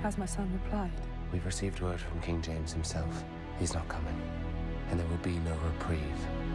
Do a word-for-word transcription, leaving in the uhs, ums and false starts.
Has my son replied? We've received word from King James himself. He's not coming, and there will be no reprieve.